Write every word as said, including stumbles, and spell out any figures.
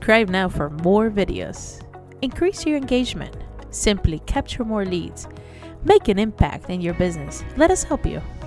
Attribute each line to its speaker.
Speaker 1: Subscribe now for more videos. Increase your engagement. Simply capture more leads. Make an impact in your business. Let us help you.